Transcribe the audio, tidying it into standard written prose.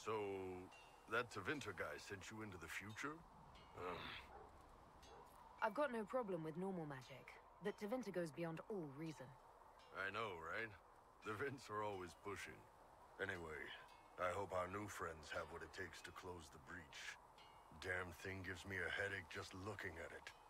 So, that Tevinter guy sent you into the future? I've got no problem with normal magic, but Tevinter goes beyond all reason. I know, right? The Vints are always pushing. Anyway, I hope our new friends have what it takes to close the breach. Damn thing gives me a headache just looking at it.